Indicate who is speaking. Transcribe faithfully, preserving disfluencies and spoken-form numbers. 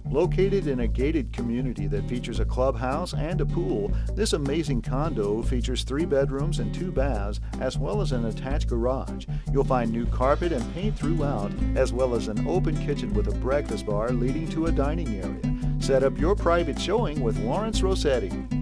Speaker 1: Located in a gated community that features a clubhouse and a pool, this amazing condo features three bedrooms and two baths, as well as an attached garage. You'll find new carpet and paint throughout, as well as an open kitchen with a breakfast bar leading to a dining area. Set up your private showing with Lawrence Rossetti.